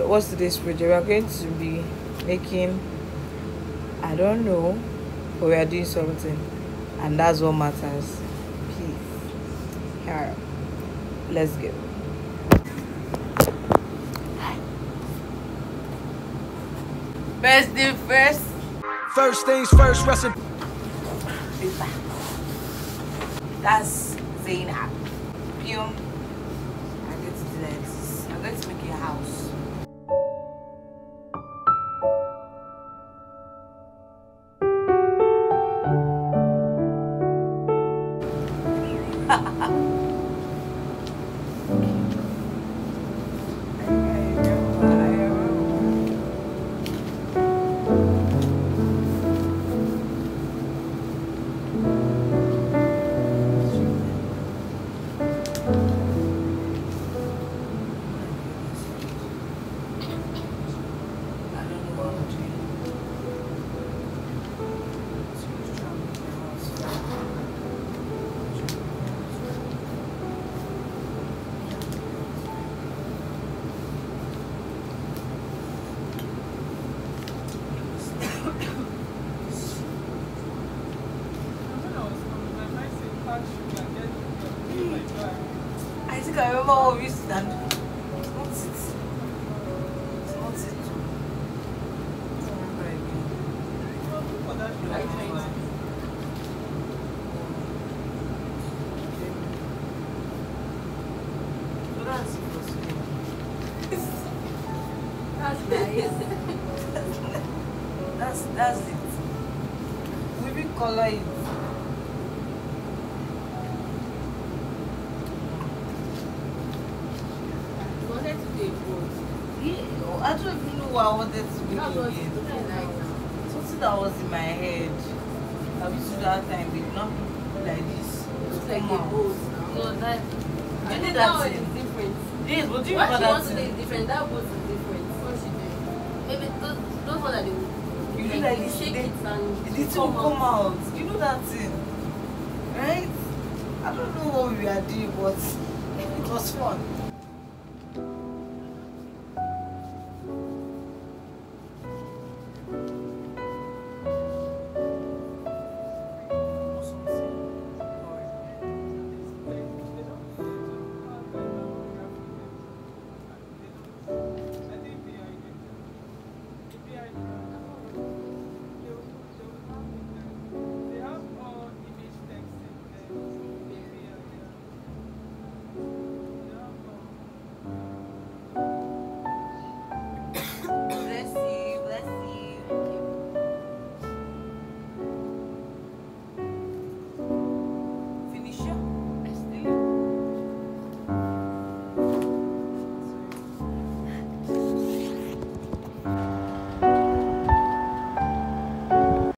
what's today's project? We are going to be making, I don't know, but we are doing something, and that's what matters. Peace. Here, let's go. First thing first. First things first, recipe. That's Zainab. I'm going to do this. I'm going to make a house. I think I remember what we used to do. It's not it. It's not it. I don't remember again. So that's it for today. That's nice. That's it. We will color it. I don't even know what I wanted to make again. Something that was in my head. I used to do that time, they did not look like this. Looks like a boat. No, that. I did that thing. It's different. Yes, but do you What remember she that wants to do thing? is different. That boat is different. What she do? Maybe those ones that You do like this, shake it and the thing will come out. You know that thing, right? I don't know what we are doing, but it was fun.